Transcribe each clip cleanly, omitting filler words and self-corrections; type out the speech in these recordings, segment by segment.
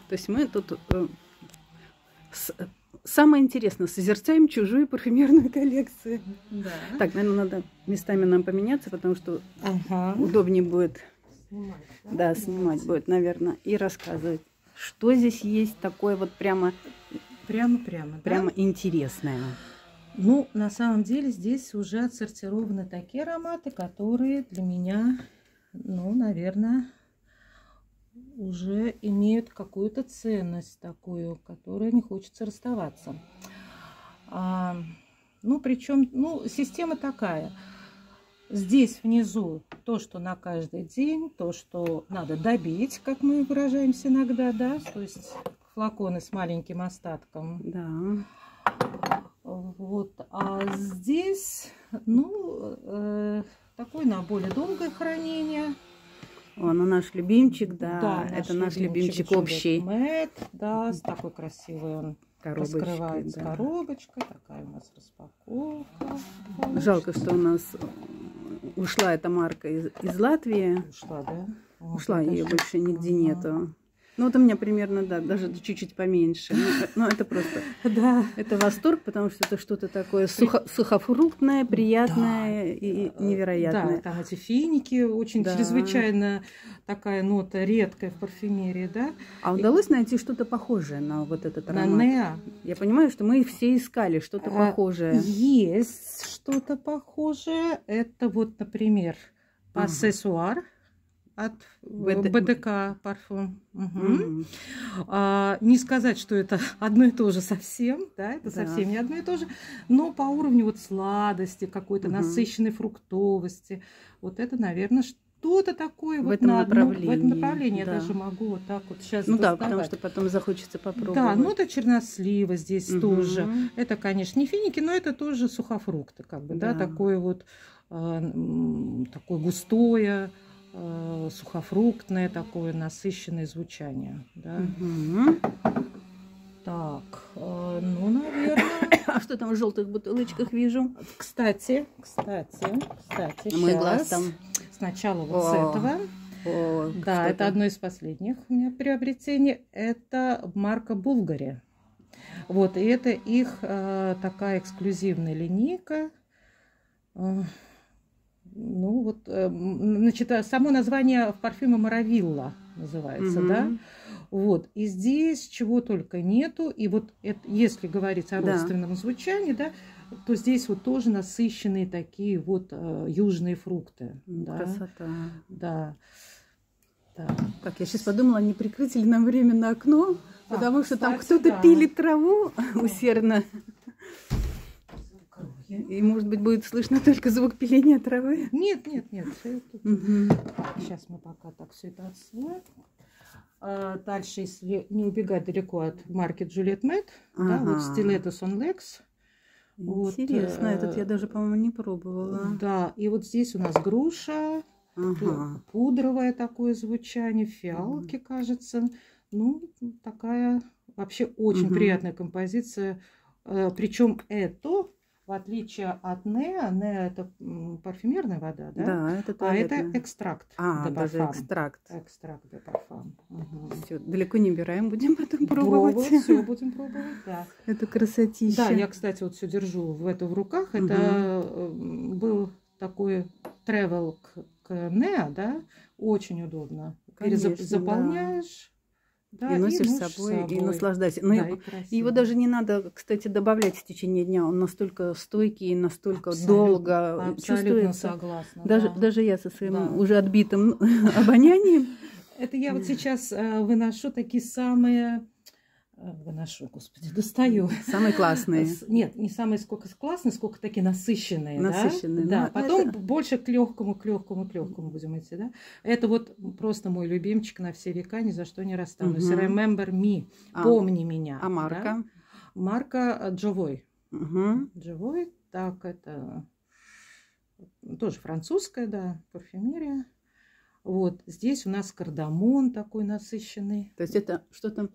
То есть мы тут самое интересное, созерцаем чужую парфюмерную коллекцию. Да. Так, наверное, надо местами нам поменяться, потому что удобнее будет снимать будет, наверное, и рассказывать, что здесь есть такое вот прямо интересное. Ну, на самом деле здесь уже отсортированы такие ароматы, которые для меня, ну, наверное, уже имеют какую-то ценность такую, которой не хочется расставаться. Ну, причем, система такая. Здесь внизу то, что на каждый день, то, что надо добить, как мы выражаемся иногда, да, то есть флаконы с маленьким остатком. Да. Вот, а здесь, такой на более долгое хранение. Наш любимчик, да, наш это наш любимчик общий. Juliet Matte, да, с такой красивой он раскрывается коробочкой, такая у нас распаковка. Жалко, что у нас ушла эта марка из Латвии. Ушла, да? Ушла, ее больше нигде нету. Ну, вот у меня примерно, да, даже чуть-чуть поменьше. Ну, это просто... Да. Это восторг, потому что это что-то такое сухофруктное, приятное и невероятное. Да, там эти финики, очень чрезвычайно такая нота редкая в парфюмерии, да. А удалось найти что-то похожее на вот этот аромат? На Неа. Я понимаю, что мы все искали что-то похожее. Есть что-то похожее. Это вот, например, Accessoire от БДК парфюм. Не сказать, что это одно и то же совсем, да, это совсем не одно и то же, но по уровню вот сладости, какой-то насыщенной фруктовости, вот это, наверное, что-то такое в этом направлении. В этом направлении. Я даже могу вот так вот сейчас доставать. Да, потому что потом захочется попробовать. Да, это чернослива здесь тоже. Это, конечно, не финики, но это тоже сухофрукты, как бы, да, такое вот такое густое, сухофруктное, такое насыщенное звучание. Да. Так, наверное... А что там в желтых бутылочках вижу? Кстати, мой глаз там. Сначала вот с этого. Да, это одно из последних у меня приобретений. Это марка Bulgari. Вот, и это их такая эксклюзивная линейка. Значит, само название парфюма Маравилла называется, да? Вот, и здесь чего только нету. И вот это, если говорить о родственном звучании, да, то здесь вот тоже насыщенные такие вот южные фрукты. Красота. Да. Так, я сейчас подумала, не прикрыть ли нам временно окно, потому что там кто-то пилит траву усердно. И, может быть, будет слышно только звук пиления травы? Нет. Сейчас мы пока так все это отсылаем. Дальше, если не убегать далеко от марки Juliet Matte, да, вот Stiletto on Legs. Интересно, этот я даже, по-моему, не пробовала. Да, и вот здесь у нас груша, пудровое такое звучание, фиалки, кажется. Такая вообще очень приятная композиция. Причем это... В отличие от Неа, Неа это парфюмерная вода, да? Да, это туалетная. А это экстракт. Даже экстракт. Экстракт де парфюм. Всё, далеко не убираем, будем потом пробовать. Все будем пробовать, да. Это красотища. Да, я, кстати, вот все держу в руках. Это был такой travel к Неа, да? Очень удобно. Заполняешь. Да, и носишь с собой, и наслаждайся. Его даже не надо, кстати, добавлять в течение дня. Он настолько стойкий, настолько долго чувствуется. Согласна. Даже я со своим уже отбитым обонянием. Это я вот сейчас выношу такие самые... достаю. Самые классные. Нет, не самые классные, сколько такие насыщенные. Насыщенные. Да. Потом больше к легкому будем идти, да. Это вот просто мой любимчик на все века, ни за что не расстанусь. Remember me. Помни меня. А марка? Да? Марка Jovoy. Jovoy, так, это тоже французская, да, парфюмерия. Вот, здесь у нас кардамон такой насыщенный. То есть это что-то...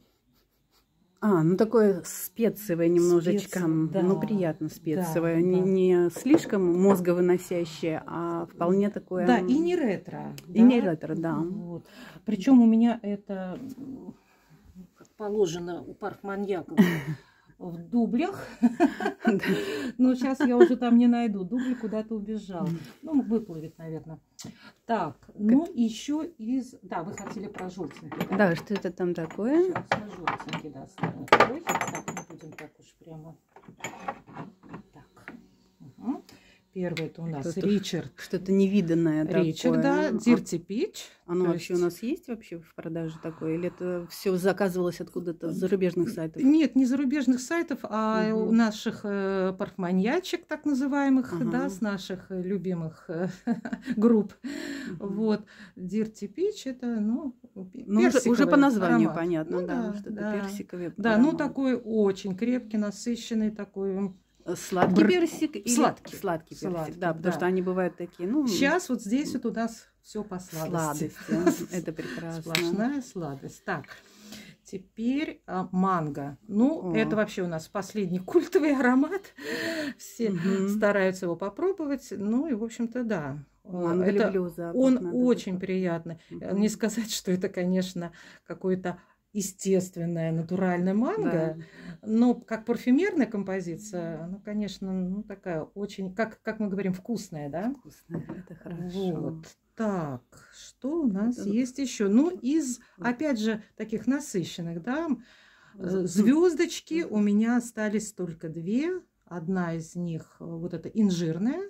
такое специевое немножечко. Приятно специевое. Да, не слишком мозговыносящее, а вполне такое... Да, и не ретро. И не ретро, да. Вот. Причем у меня это... положено у парфманьяков в дублях. Но сейчас я уже там не найду. Дубль куда-то убежал. Ну, выплывет, наверное. Так, ну еще из... Да, вы хотели про желтенький. Да, что это там такое? Сейчас на желтенький, да, ставим. Так, не будем так уж прямо... Так. Угу. Первый это у нас Ричард. Что-то невиданное Ричард, да, Dirty Peach. Оно вообще у нас есть вообще в продаже такое? Или это все заказывалось откуда-то с зарубежных сайтов? Нет, не зарубежных сайтов, а у наших парфманьячек, так называемых, да, с наших любимых групп. Вот. Dirty Peach это, ну, уже по названию аромат. понятно, Ну, да, что это персиковый да, аромат. ну такой очень крепкий, насыщенный такой. Сладкий персик или сладкий персик, да, потому что они бывают такие, ну... Сейчас вот здесь вот у нас все по сладости. Это прекрасно. Сплошная сладость. Так, теперь манго. Ну, это вообще у нас последний культовый аромат. Все стараются его попробовать. Ну и, в общем-то, да. Манго люблю запах. Он очень приятный. Не сказать, что это, конечно, какой-то естественная, натуральная манго, но как парфюмерная композиция, ну, конечно, ну, такая очень, как мы говорим, вкусная, да? Вкусная, это хорошо. Вот. Так, что у нас есть еще? Ну, из, опять же, таких насыщенных, да, звездочки у меня остались только две. Одна из них, вот эта инжирная,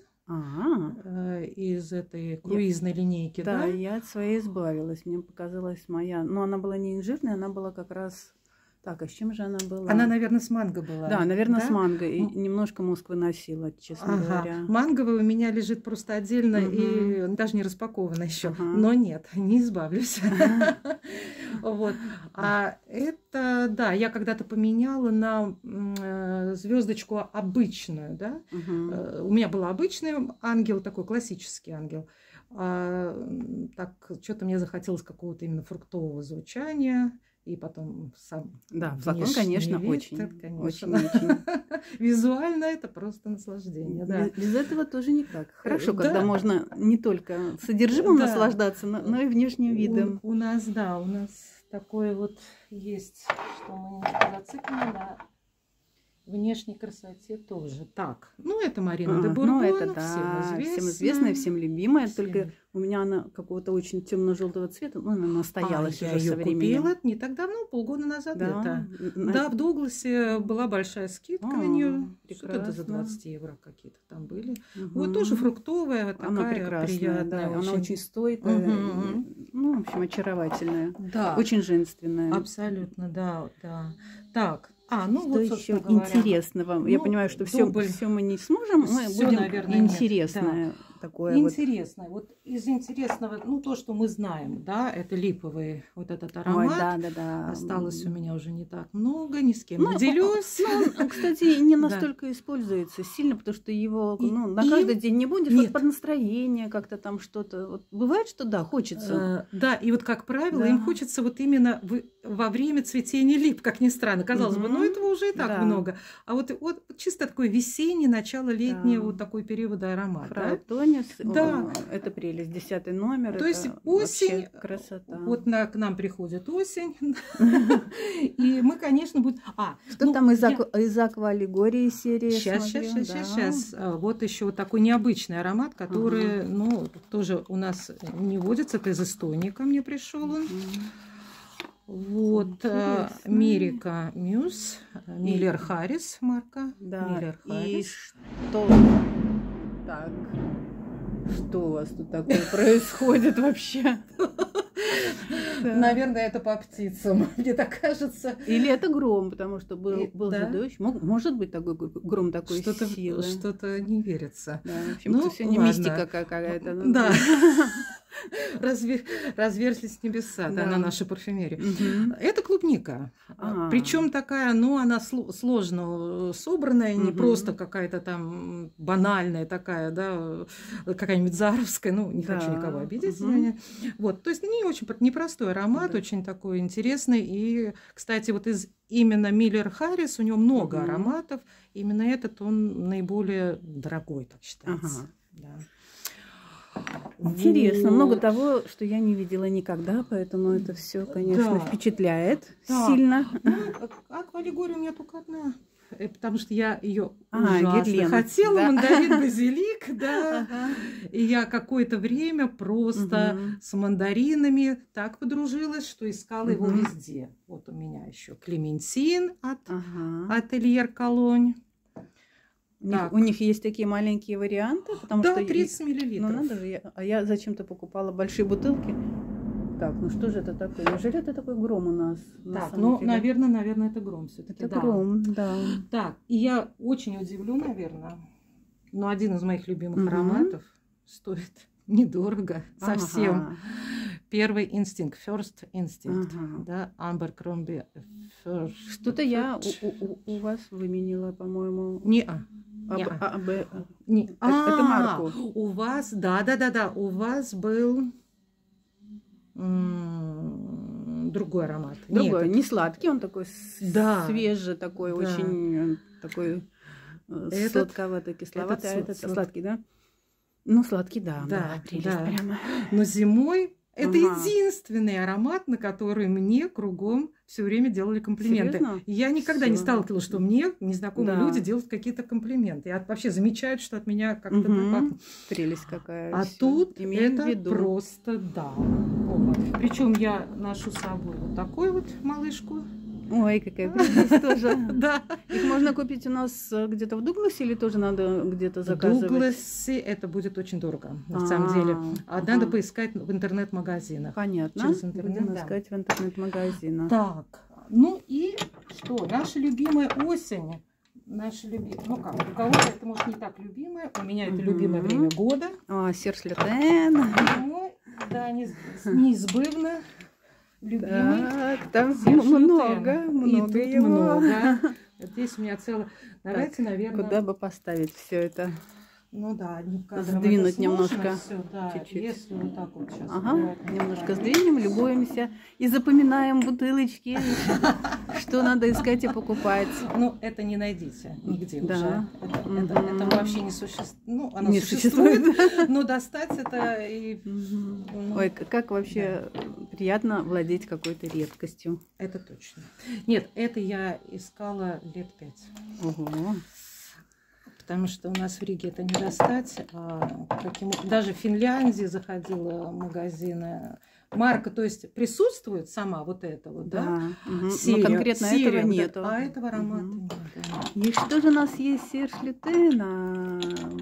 из этой круизной линейки, да? Да, я от своей избавилась. Мне показалась моя... Но она была не инжирная, она была как раз... Так, а с чем же она была? Она, наверное, с манго была. Да, наверное, с манго. И немножко мозг выносила, честно говоря. Манговая у меня лежит просто отдельно и даже не распакована еще. Но нет, не избавлюсь. Вот. А это, да, я когда-то поменяла на звездочку обычную, да. У меня был обычный ангел, такой классический ангел. Так, что-то мне захотелось какого-то именно фруктового звучания. И потом сам... Да, флакон, конечно, вид, очень. Визуально это просто наслаждение. Да. Без этого тоже никак. Хорошо, когда можно не только содержимым наслаждаться, но и внешним видом. У нас такое вот есть, что мы не зациклены на внешней красоте тоже. Так, ну это Марина де Бурбон, ну это да, всем известная, всем любимая, только у меня она какого-то очень темно-желтого цвета, ну она настоялась уже со временем. Я ее купила не так давно, полгода назад где-то. Да, в Дугласе была большая скидка на нее. Что-то это за 20 евро какие-то там были. Вот тоже фруктовая, такая приятная. Она очень стойкая, ну, в общем, очаровательная. Да. Очень женственная. Абсолютно, да. Так. Ну, что вот, еще интересного? Ну, я понимаю, что все мы не сможем, мы будем, наверное, интересное такое. Интересное. Вот из интересного, ну, то, что мы знаем, да, это липовый вот этот аромат. Ой, да. Осталось у меня уже не так много, ни с кем не делюсь. Он, кстати, не настолько используется сильно, потому что его на каждый день не будешь. Вот под настроение как-то там что-то. Вот бывает, что да, хочется. Да, и вот, как правило, им хочется вот именно во время цветения лип, как ни странно. Казалось бы, ну, этого уже и так много. А вот чисто такой весенний, начало летнего вот такой периода аромат. Фраутонис, это прелесть, 10-й номер. То есть осень, красота. Вот к нам приходит осень, и мы, конечно, будем... Что там из аквалегории серии? Сейчас. Вот еще вот такой необычный аромат, который, ну, тоже у нас не водится, это из Эстонии ко мне пришел он. Вот, Мерика Мьюз, Миллер Харрис марка. Да, Миллер Харрис. И что? Так, что у вас тут такое происходит вообще? Наверное, это по птицам, мне так кажется. Или это гром, потому что был же дождь. Может быть такой гром такой силы. Что-то не верится. Да, в общем, это все не мистика какая-то. Да. Разверзлись небеса на нашей парфюмерии. Это клубника. Причем такая, ну, она сложно собранная, не просто какая-то там банальная такая, да, какая-нибудь заровская, ну, не хочу никого обидеть. Вот, то есть не очень непростой аромат, очень такой интересный. И, кстати, вот из именно Миллер Харрис у него много ароматов. Именно этот он наиболее дорогой, так считается. Интересно, вот. Много того, что я не видела никогда, поэтому это все, конечно, впечатляет сильно. Ну, аквалегория у меня только одна. Потому что я ее ужасно хотела, мандарин, базилик, да. И я какое-то время просто с мандаринами так подружилась, что искала его везде. Вот у меня еще клементин от Ательер Колонь. У них есть такие маленькие варианты, потому да, что 30 миллилитров. Ну, надо же, я зачем-то покупала большие бутылки. Так, ну что же это такое? Неужели это такой гром у нас? Так, ну, наверное, это гром все-таки. Это гром, да. Так, и я очень удивлю, наверное, но один из моих любимых ароматов стоит недорого совсем. Первый инстинкт, first instinct, да, Amber Crombie. Что-то я у вас выменила, по-моему. Это марку. У вас, да, у вас был другой аромат. Другой, не сладкий, он такой свежий, такой очень такой сладковатый, кисловатый, а этот сладкий, да? Ну, сладкий, да, прелесть прямо. Но зимой это единственный аромат, на который мне кругом все время делали комплименты. Серьезно? Я никогда не сталкивалась, что мне незнакомые люди делают какие-то комплименты. И вообще замечают, что от меня как-то пахнет. Прелесть какая. А тут это просто Причем я ношу с собой вот такую вот малышку. Ой, какая прелесть тоже. Да. Их можно купить у нас где-то в Дугласе или тоже надо где-то заказывать? В Дугласе это будет очень дорого, на самом деле. Надо поискать в интернет-магазинах. Понятно. Через интернет, будем искать в интернет-магазинах. Так, ну и что? Наша любимая осень. Ну как, у кого-то это может не так любимое, у меня это любимое время года. Серж Лютен. Да, неизбывно. Любимый. Так, там много его. Много. Здесь у меня целое. Давайте, наверное. Куда бы поставить все это? Ну да, сдвинуть немножко. Чуть-чуть. Если вот так вот сейчас. Немножко сдвинем, любуемся и запоминаем бутылочки, что надо искать и покупать. Ну, это не найдите нигде уже. Это вообще не существует. Ну, оно не существует, но достать это и... Ой, как вообще приятно владеть какой-то редкостью. Это точно. Нет, это я искала лет 5. Ого. Потому что у нас в Риге это не достать. Даже в Финляндии заходила в магазины. Марка, то есть присутствует сама вот эта вот, да? Серия, но конкретно этого нету. А этого аромата нет. И что же у нас есть Серж Лютена?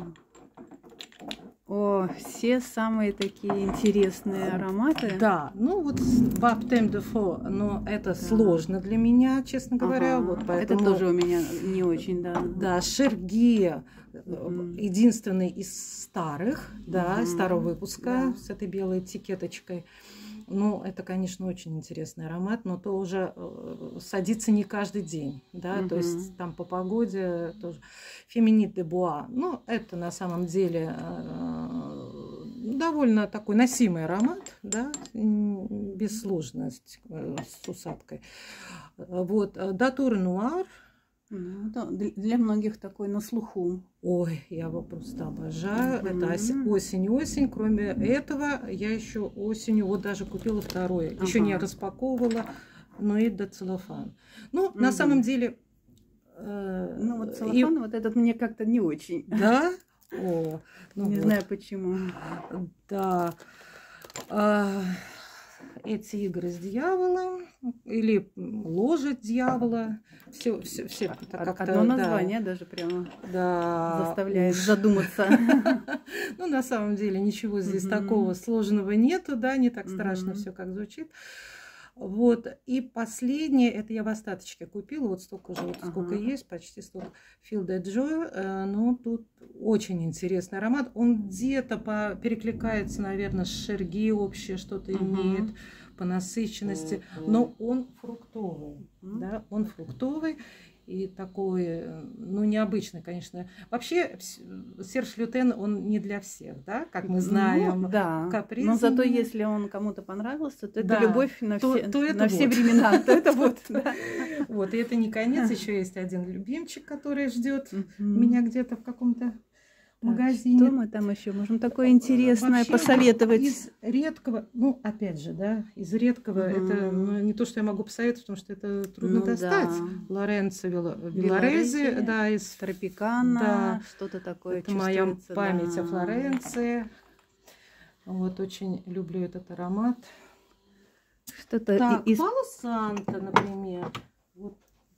Все самые такие интересные ароматы. Да, ну вот Baptême de Feu, но это сложно для меня, честно говоря. Вот поэтому... Это тоже у меня не очень, да. Да, Шерги единственный из старых, старого выпуска с этой белой этикеточкой. Ну, это, конечно, очень интересный аромат, но то уже садится не каждый день, да, то есть там по погоде тоже. Феминит де Буа, ну, это на самом деле довольно такой носимый аромат, да, без сложности с усадкой. Вот, Датур Нуар. Для многих такой на слуху. Ой, я его просто обожаю. Это осень. Кроме этого, я еще осенью вот даже купила второе. Еще не распаковывала, но и до целлофан. Ну, на самом деле... Ну, вот целлофан, вот этот мне как-то не очень. Да? Не знаю почему. Да. Эти игры с дьяволом или ложить дьявола. Все одно название даже прямо заставляет задуматься. Ну, на самом деле, ничего здесь такого сложного нету, да, не так страшно все, как звучит. Вот, и последнее, это я в остаточке купила, вот столько же, сколько есть, почти столько. Feel That Joy, но тут очень интересный аромат. Он где-то перекликается, наверное, с Шерги общее, что-то имеет по насыщенности, но он фруктовый, да, он фруктовый. И такой, ну, необычный, конечно. Вообще, Серж Лютен, он не для всех, да, как мы знаем. Ну, да, капризный. Но зато если он кому-то понравился, то это любовь на все времена. То это вот, да. Вот, и это не конец. Еще есть один любимчик, который ждет меня где-то в каком-то в магазине. Что мы там еще можем такое интересное вообще, посоветовать? Из редкого, ну, опять же, да, из редкого, это не то, что я могу посоветовать, потому что это трудно достать. Лоренцо Вилларези, да, из Тропикана, да, что-то такое. Это моя память о Флоренции. Вот, очень люблю этот аромат. Что-то так, Пало Санто, например. Вот,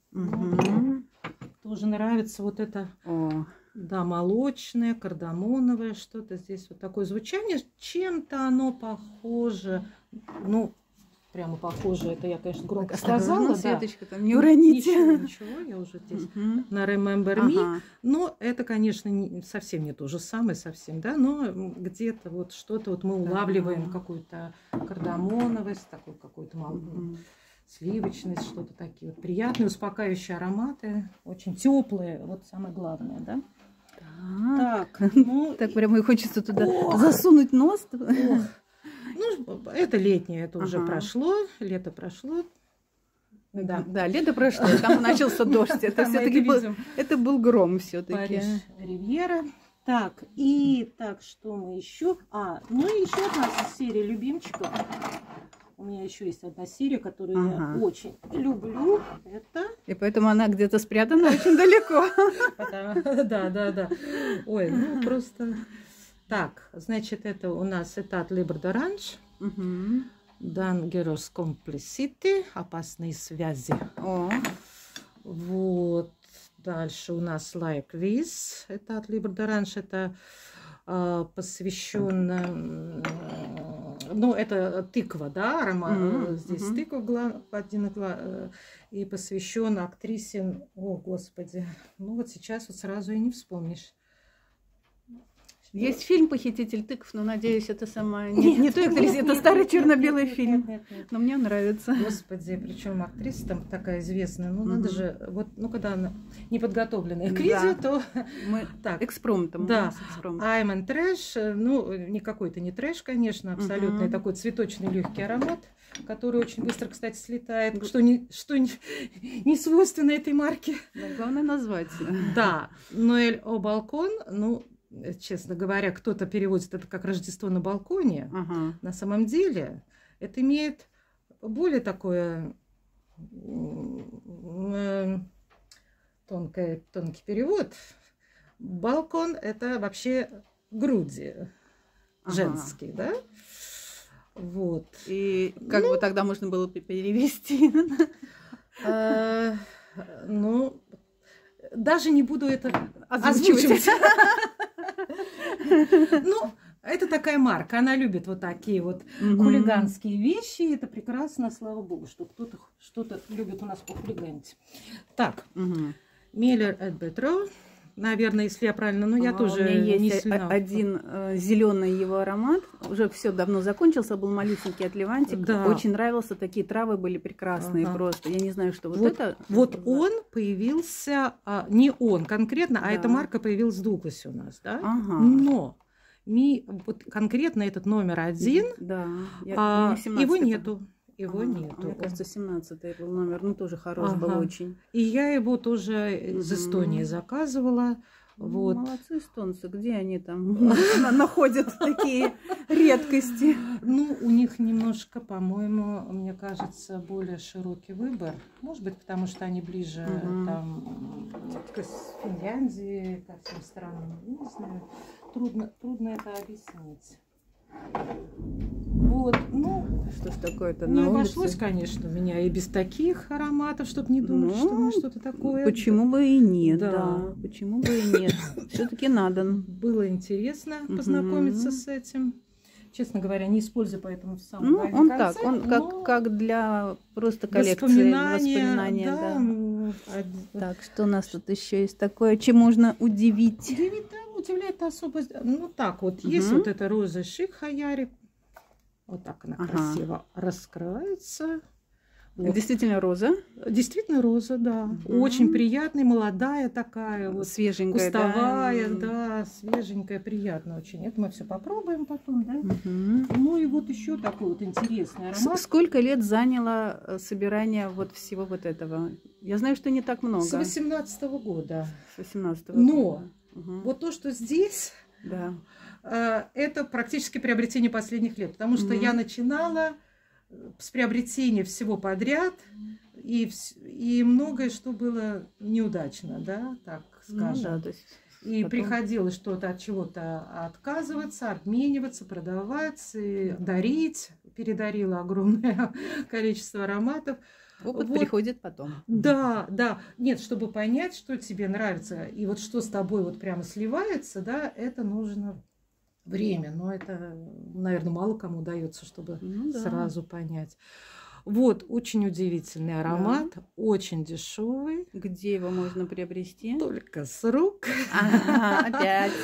тоже нравится вот это. Да, молочное, кардамоновое, что-то здесь вот такое звучание. Чем-то оно похоже, ну, прямо похоже, это я, конечно, громко сказала. Светочка, там не уроните. Ничего, я уже здесь на Remember Me. Но это, конечно, совсем не то же самое, совсем, да, но где-то вот что-то вот мы улавливаем, какую-то кардамоновость, такую какую-то сливочность, что-то такие вот приятные, успокаивающие ароматы, очень теплые, вот самое главное, да. Так, ну... Так прямо и хочется туда засунуть нос. Ну, это летнее, это уже прошло, лето прошло. Да, лето прошло, там начался дождь. Это все-таки это был гром все-таки. Париж Ривьера. Так, и так, что мы еще? Ну и еще одна серия любимчиков. У меня еще есть одна серия, которую я очень люблю. Это... И поэтому она где-то спрятана очень далеко. Да. Ой, ну просто... Так, значит, это у нас Этат Libre d'Orange. Dangerous Complicity. Опасные связи. Вот. Дальше у нас Like This. Этат Libre d'Orange. Это посвящен... Ну, это тыква, да, аромат. Здесь тыква один и посвящен актрисе. О, Господи. Ну, вот сейчас вот сразу и не вспомнишь. Есть фильм «Похититель тыкв», но, надеюсь, это сама... Не той актрисе, это старый черно-белый фильм. Нет. Но мне нравится. Господи, причем актриса там такая известная. Ну, надо же... Вот, ну, когда она неподготовленная к видео, то... Мы так, экспромтом. Да. I'm in Trash. Ну, никакой это не трэш, конечно, абсолютно. Такой цветочный легкий аромат, который очень быстро, кстати, слетает. Что не свойственно этой марке. Главное назвать. Да. Ноэль о балкон, ну... Честно говоря, кто-то переводит это как Рождество на балконе. На самом деле это имеет более такое тонкий перевод. Балкон – это вообще груди женские, да? Вот. И как бы тогда можно было перевести? Ну, даже не буду это озвучивать. Ну, это такая марка. Она любит вот такие вот хулиганские вещи. Это прекрасно, слава богу, что кто-то что-то любит у нас похулиганить. Так, Миллер эт Бетро. Наверное, если я правильно, но я тоже у меня не есть сильно. Один зеленый его аромат. Уже все давно закончился, был малюсенький от Левантик. Да. Очень нравился, такие травы были прекрасные просто. Я не знаю, что вот это. Вот он появился, не он конкретно, а эта марка появилась в Дугласе у нас, да? Но вот конкретно этот номер 1, его нету. Его нету. Мне кажется, 17-й был номер. Ну, тоже хороший был очень. И я его тоже из Эстонии заказывала. Вот. Молодцы эстонцы. Где они там находят такие редкости? Ну, у них немножко, по-моему, мне кажется, более широкий выбор. Может быть, потому что они ближе там, к Финляндии, ко всем странам. Не знаю. Трудно это объяснить. Вот, ну, что ж такое-то не обошлось, конечно, у меня и без таких ароматов, чтобы не думать, что у меня что-то такое. Почему бы и нет, да. Почему бы и нет. Все-таки надо. Было интересно познакомиться с этим. Честно говоря, не использую, поэтому в самом конце. Так, он как для просто коллекции воспоминания. Да. Так, что у нас тут еще есть такое, чем можно удивить? Удивляет особо. Ну так вот, есть вот эта роза Шик Хаяри. Вот так она красиво раскрывается. Вот. Действительно роза? Действительно роза, да. Очень приятная, молодая такая. Вот, свеженькая, кустовая, да, свеженькая, приятно очень. Это мы все попробуем потом, да. Ну и вот еще такой вот интересный аромат. Сколько лет заняло собирание вот всего вот этого? Я знаю, что не так много. С 18-го года. С 18-го Но года. вот то, что здесь, Да. Это практически приобретение последних лет, потому что я начинала с приобретения всего подряд, и многое, что было неудачно, да, так скажем. Ну, да, то есть и приходилось что-то от чего-то отказываться, обмениваться, продавать, дарить. Передарила огромное количество ароматов. Опыт приходит потом. Да, да. Нет, чтобы понять, что тебе нравится, и вот что с тобой вот прямо сливается, да, это нужно время. Но это, наверное, мало кому удается, чтобы сразу понять. Вот, очень удивительный аромат, очень дешевый. Где его можно приобрести? Только с рук. Опять.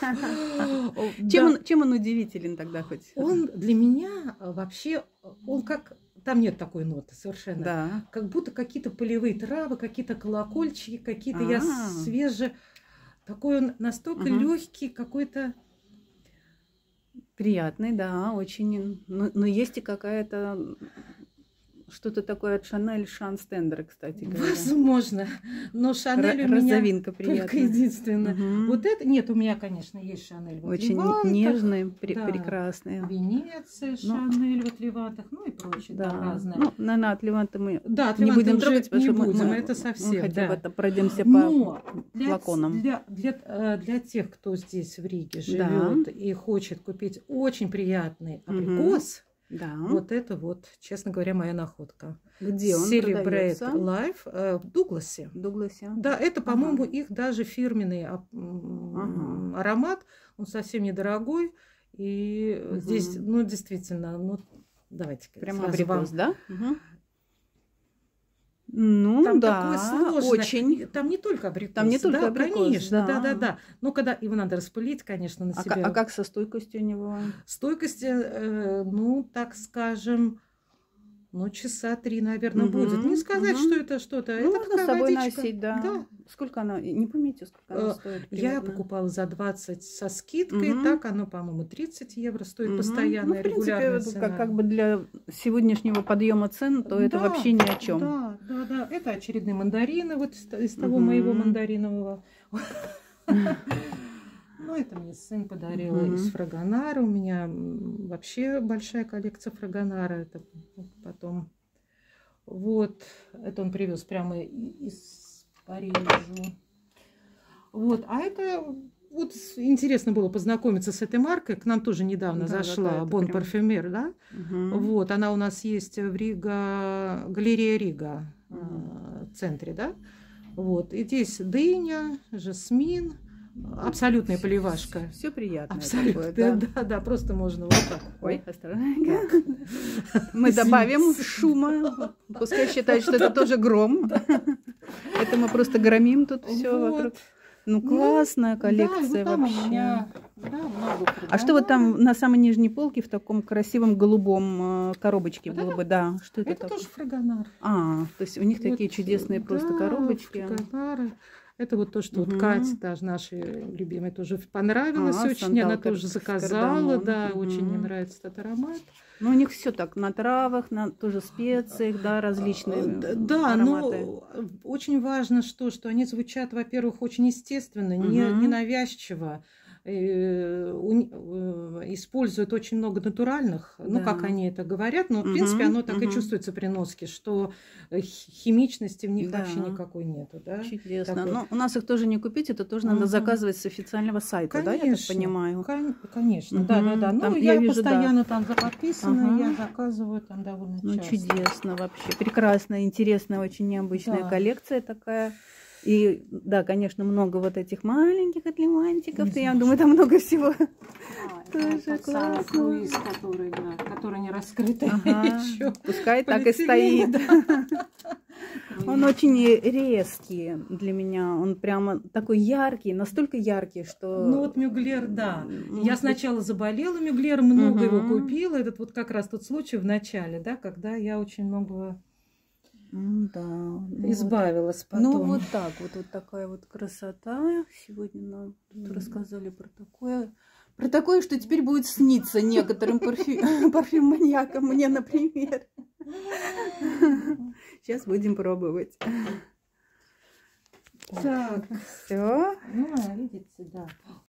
Чем он удивителен тогда хоть? Он для меня вообще, он как... Там нет такой ноты совершенно. Да. Как будто какие-то полевые травы, какие-то колокольчики, какие-то я свежие. Такой он настолько легкий, какой-то... Приятный, да, очень. Но есть и какая-то... Что-то такое от Шанель Шанстендер, кстати говоря. Возможно. Но Шанель у меня только единственное. Вот это... Нет, у меня, конечно, есть Шанель. Очень нежный, прекрасный. Венеция, Шанель в Левантах, ну и прочее. Да, разное. Ну, наверное, от Леванта мы не будем трогать, потому что мы это совсем. Хотя бы это пройдемся по флаконам. Для тех, кто здесь в Риге живет и хочет купить очень приятный абрикос, да. Вот это вот, честно говоря, моя находка. Где он Celebrate продается? Life в Дугласе. Да, это, по-моему, их даже фирменный аромат. Он совсем недорогой. И здесь, ну, действительно, ну, давайте-ка. Прямо абрикос, да? Ну, там да, такое сложное. Очень. Там не только абрикос. Там не только абрикос, конечно, да. Но когда его надо распылить, конечно, на себя. А как со стойкостью у него? Стойкость, ну, так скажем, ну, часа 3, наверное, будет. Не сказать, что это что-то. Ну, это можно с собой водичка. носить, да. Сколько она, не помните, сколько она стоит? Примерно? Я покупала за 20 со скидкой, так оно, по-моему, 30 евро стоит постоянная, ну, в принципе, регулярная цена. Как бы для сегодняшнего подъема цен, то это вообще ни о чем. Да. Это очередные мандарины вот из того моего мандаринового. Ну, это мне сын подарил из Фрагонара. У меня вообще большая коллекция Фрагонара. Это потом... Вот, это он привез прямо из Парижа. Вот, а это... Вот интересно было познакомиться с этой маркой. К нам тоже недавно зашла Bon Parfumer, да? Вот, она у нас есть в Рига, галерея Рига в центре, да? Вот, и здесь дыня, жасмин. Абсолютная поливашка. Все приятно. Абсолютно. Да, просто можно вот так. Ой, осторожно. Мы добавим шума. Пускай считают, что это тоже гром. Это мы просто громим тут все вокруг. Ну, классная коллекция вообще. А что вот там на самой нижней полке в таком красивом голубом коробочке было бы? Да. Что это такое? Это тоже Фрагонар. То есть у них такие чудесные просто коробочки. Фрагонары. Это вот то, что вот Катя, даже наша любимая, тоже понравилось очень. Она тоже заказала, да, очень мне нравится этот аромат. Ну, у них все так, на травах, на тоже специях, да, различные да, ароматы. Но очень важно, что они звучат, во-первых, очень естественно, не навязчиво. Используют очень много натуральных, ну, как они это говорят, но, в принципе, оно так и чувствуется при носке, что химичности в них вообще никакой нету. Да? Чудесно. Но у нас их тоже не купить, это тоже надо заказывать с официального сайта, да, я так понимаю? Конечно, да. Ну, я постоянно там подписана, я заказываю там довольно часто. Ну, чудесно вообще. Прекрасная, интересная, очень необычная коллекция такая. И да, конечно, много вот этих маленьких атлимантиков. Я думаю, там много всего. Тоже классно. Круиз, который не раскрыт еще. Пускай так и стоит. Он очень резкий для меня. Он прямо такой яркий, настолько яркий, что... Ну вот Мюглер, да. Я сначала заболела Мюглером, много его купила. Этот вот как раз тот случай в начале, да, когда я очень много... Да, избавилась потом. Ну вот так вот такая вот красота. Сегодня нам тут рассказали про такое, что теперь будет сниться некоторым парфюм-маньякам, мне, например. Сейчас будем пробовать. Так, все. Ну, видите, да.